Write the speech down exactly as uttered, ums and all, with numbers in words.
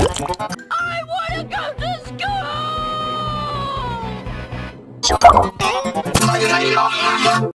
I wanna go to school! 翔太郎